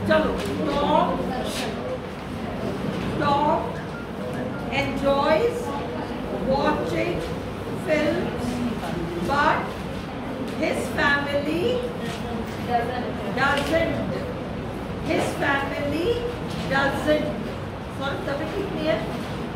चलो, Tom enjoys watching films, but his family doesn't. His family doesn't. Sorry, तभी ठीक नहीं है.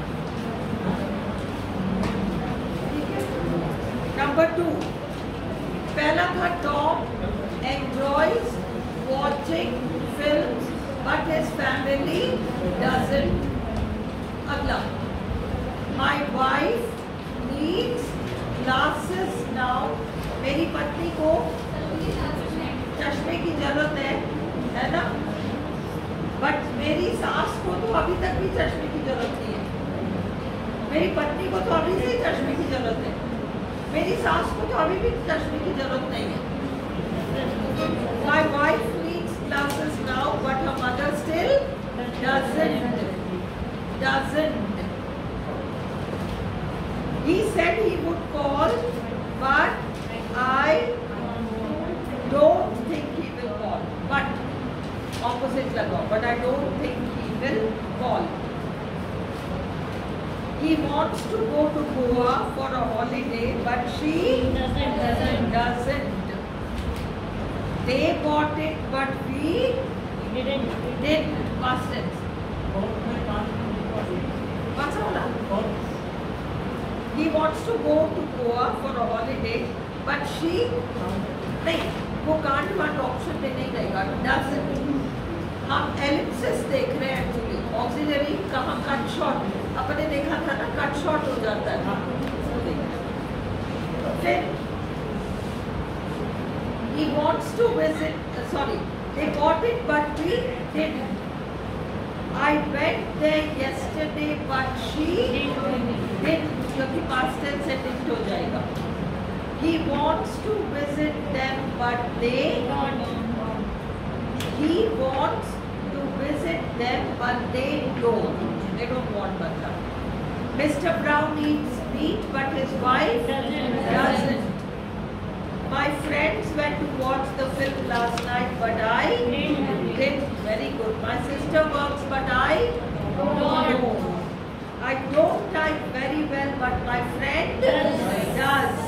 Number 2. पहला था Tom enjoys watching films, but his family doesn't. अगला, my wife needs glasses now. मेरी पत्नी को चश्मे की जरूरत है ना? बट मेरी सास को तो अभी तक भी चश्मे की जरूरत नहीं है. मेरी पत्नी को तो अभी से चश्मे की जरूरत है. मेरी सास को तो अभी भी चश्मे की जरूरत नहीं है. My wife needs glasses now, but her mother still doesn't. He said he would call, but I don't think he will call. But opposite लगाओ. But I don't think he will call. He wants to go to Goa for a holiday, but she doesn't. They bought it, but we didn't. Past tense. What's all? He wants to go to Goa for a holiday, but she नहीं, वो can't want option में नहीं रहेगा. Doesn't. हम ellipsis देख रहे हैं actually. Auxiliary कहाँ cut short. अपने देखा था ना, cut short हो जाता है. फिर he wants to visit. Sorry, they bought it, but we didn't. I went there yesterday, but she didn't. क्योंकि past tense से didn't हो जाएगा. He wants to visit them, but they don't. He wants to visit them, but they don't. They don't want मतलब. Mr. Brown eats meat, but his wife doesn't. My friends went to watch the film last night, but I didn't. Very good. My sister works, but I don't. I don't type very well, but my friend does.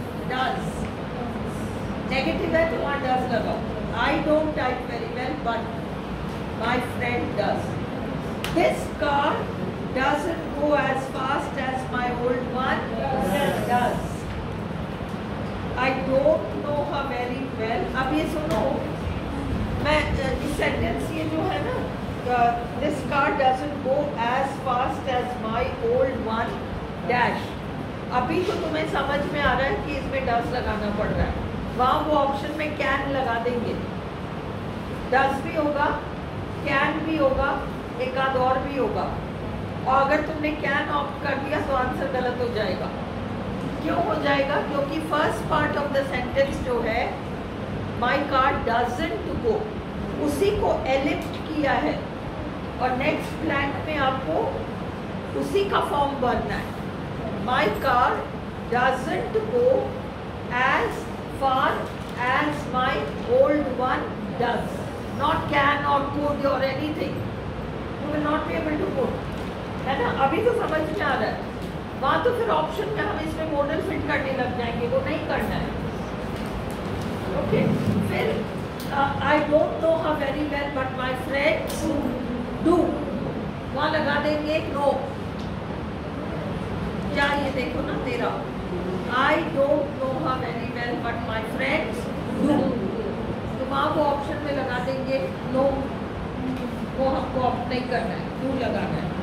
Negative है तो वहाँ does लगाओ. I don't type very well, but my friend does. This car doesn't go as fast as my old one does. I don't know her very well. अब ये सुनो, मैं इस sentence ये जो है ना, this car doesn't go as fast as my old one dash. अभी तो तुम्हें समझ में आ रहा है कि इसमें does लगाना पड़ रहा है. वहाँ वो ऑप्शन में can लगा देंगे. does भी होगा, can भी होगा, एक आध और भी होगा. और अगर तुमने can ऑप्ट कर दिया तो आंसर गलत हो जाएगा. क्यों हो जाएगा? क्योंकि first part of the sentence जो है माई कार डजंट गो, उसी को एलिप्ट किया है और नेक्स्ट ब्लैंक में आपको उसी का फॉर्म भरना है. My car doesn't go as far as my old one does. Not can or could or anything. You will not be able to put. है ना? अभी तो समझ में आ रहा है. वहाँ तो फिर ऑप्शन में हम इसमें मॉडल फिट करने लग जाएंगे, वो नहीं करना है. ओके. फिर I don't know her very well, but my friends do. वहाँ लगा देंगे नो. क्या ये देखो ना तेरा, I don't know her very well, but my friends do. तो वहाँ वो ऑप्शन में लगा देंगे नो. वो हमको ऑप्ट नहीं करना है, डू लगाना है.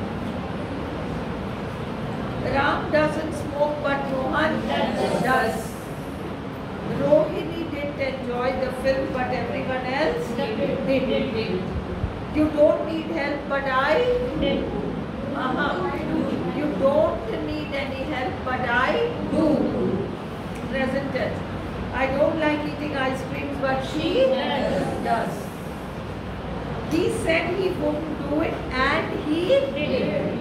Ram doesn't smoke, but Rohan does. Rohini didn't enjoy the film, but everyone else did. You don't need help, but I did. You don't need any help, but I do. Present tense. I don't like eating ice creams, but she does. He said he wouldn't do it, and he did.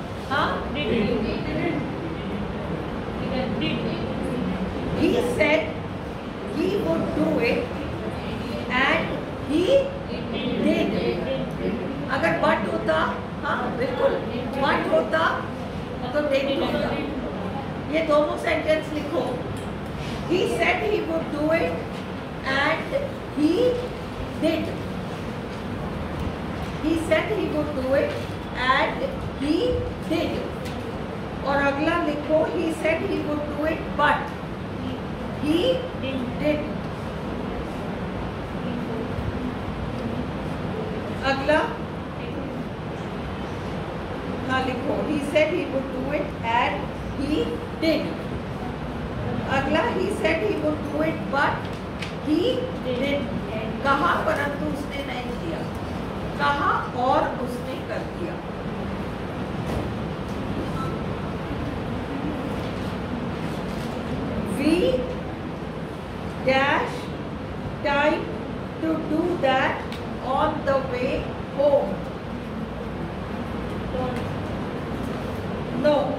He said he would do it and he did. होता, हाँ बिल्कुल, but होता तो did होता। ये दोनों sentence लिखो। He said he would do it and he did. He said he would do it and he did. और अगला लिखो, he said he would do it but he did. अगला हाँ लिखो, he said he would do it and he did. अगला he said he would do it but he did. कहा परंतु उसने नहीं किया, कहा और उसने कर दिया। We dash time to do that on the way home. No.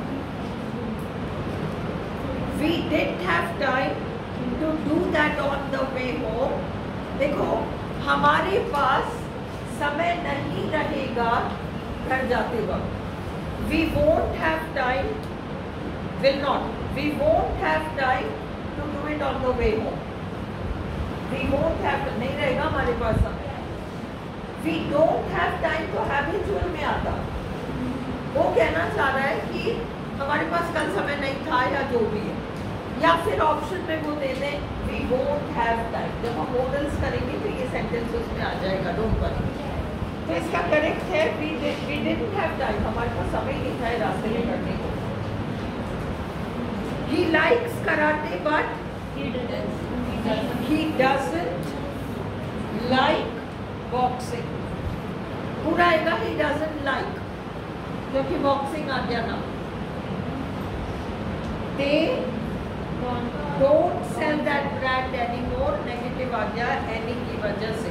We didn't have time to do that on the way home. देखो, हमारे पास समय नहीं रहेगा घर जाते वक्त। We won't have time, will not. We won't have time to do it on the way home. We won't have, नहीं रहेगा हमारे पास समय। We don't have time तो habitual में आता। वो कहना चाह रहा है कि हमारे पास कल समय नहीं था या जो भी है, या फिर ऑप्शन में वो दे दें we won't have time। जब हम मॉडल्स करेंगे तो ये सेंटेंस उसमें आ जाएगा, डोंट वरी। तो इसका करेक्ट है we didn't have time, हमारे पास समय नहीं था रास्ते में करने को। He likes karate but he doesn't like boxing। पूरा आएगा he doesn't like, क्योंकि बॉक्सिंग आ गया ना। They don't sell that brand anymore, negative आ गया any की वजह से।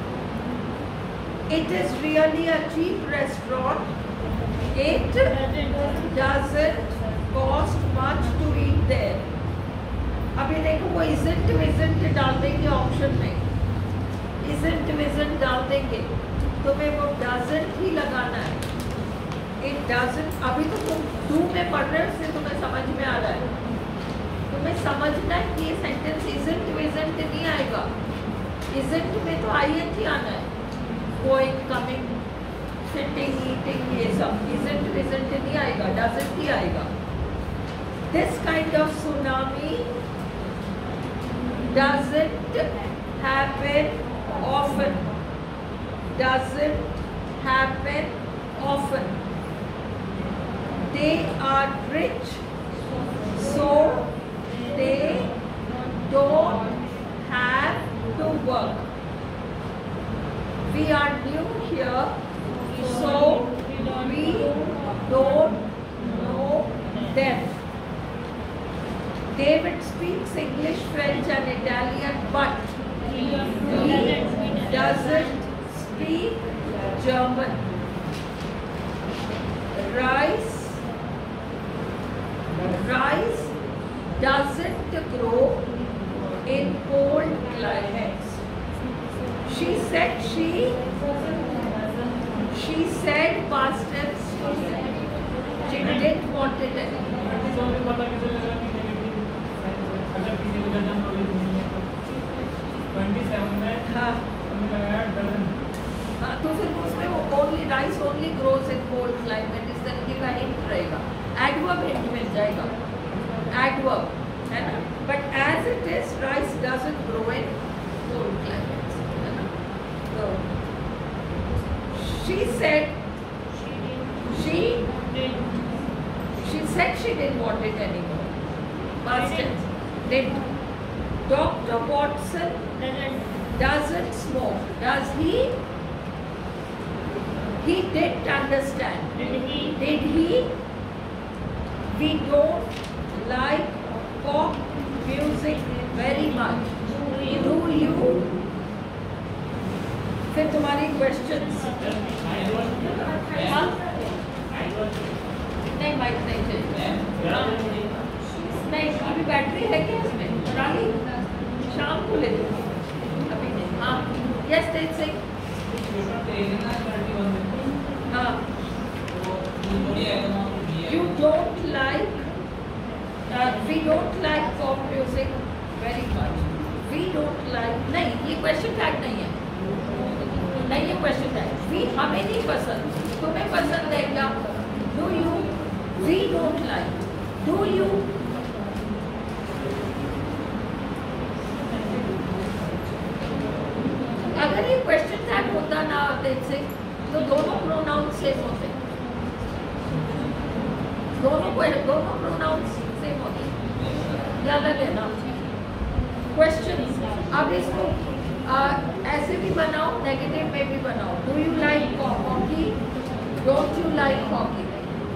It is really a cheap restaurant. It doesn't cost much to eat there. अभी देखो वो isn't डाल देंगे ऑप्शन में, isn't डाल देंगे, तुम्हें वो doesn't ही लगाना है। It doesn't, अभी तो तुम do में पढ़ रहे हो इसलिए तुम्हें समझ में आ रहा है। तुम्हें समझना है कि ये सेंटेंस isn't नहीं आएगा। isn't में तो ing आना है, going, coming, sitting, eating, ये सब isn't नहीं आएगा, doesn't ही आएगा। This kind of tsunami doesn't happen often. Doesn't happen often. They are rich, so they don't have to work. We are new here, so we don't know them. David speaks English, French and Italian, but he doesn't speak German. Rice doesn't grow in cold climates. She said past tense. She didn't want it anymore. हाँ तो फिर उसमें वो only rice only grows in cold climate, इस तरीके का hint रहेगा, adverb hint मिल जाएगा, एडवर्ब है ना। But as it is rice doesn't grow in cold climates, है ना। तो she said she didn't want it anymore. Past tense, didn't. Dr. Watson doesn't smoke. Does he? He didn't understand. Did he? We don't like pop music very much. Do you? फिर तुम्हारी questions. हाँ? नहीं mic नहीं चाहिए। नहीं अभी battery है क्या इसमें? रानी शाम को ले लो, अभी नहीं। हाँ यस हाँ don't like, we don't like pop music very much. We don't like, नहीं ये question tag नहीं है, नहीं ये question tag. We हमें नहीं पसंद, तुम्हें पसंद है क्या? Do you? We don't like. Do you? अगर ये question tag होता ना होते से, तो दोनों pronouns सेम होते, दोनों pronouns सेम होते, याद रखना. Question. अब इसको ऐसे भी बनाओ, नेगेटिव में भी बनाओ. Do you like hockey? Don't you like hockey?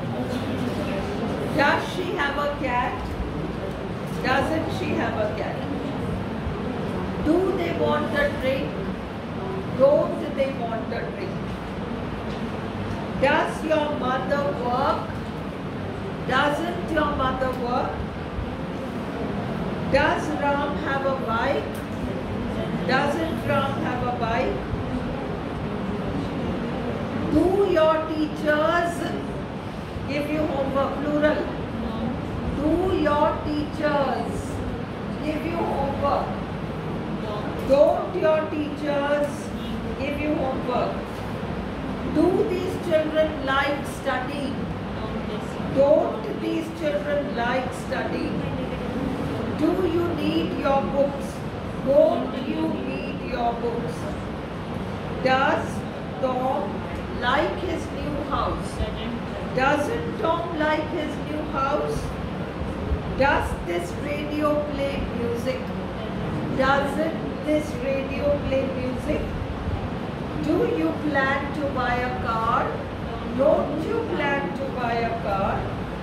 Does she have a cat? Doesn't she have a cat? Do they want a drink? Don't they want a drink? Does your mother work? Doesn't your mother work? Does Ram have a bike? Doesn't Ram have a bike? Do your teachers give you homework? Plural. Do your teachers give you homework? Don't your teachers give you homework? Do these children like studying? Don't these children like studying? Do you need your books? Don't you need your books? Does Tom like his new house? Doesn't Tom like his new house? Does this radio play music? Doesn't this radio play music? Do you plan to buy a car? Don't you plan to buy a car?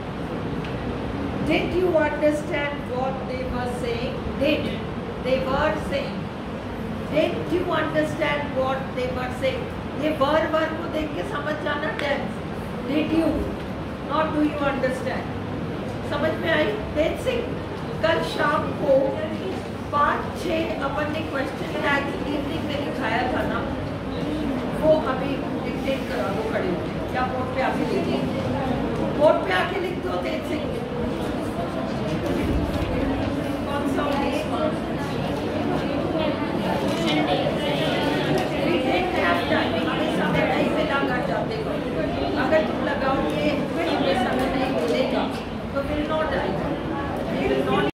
Did you understand what they were saying? Did. They were saying. Did you understand what they were saying? ये verb को देख के समझ जाना tense. Did you? Not do you understand? समझ में आई? Then sing. कल शाम को 5-6 अपन ने question tag evening में लिखाया था ना, वो अभी dictate करा दो खड़े होके. क्या बोर्ड पे आके लिखी? बोर्ड पे आके लिख दो. Then sing.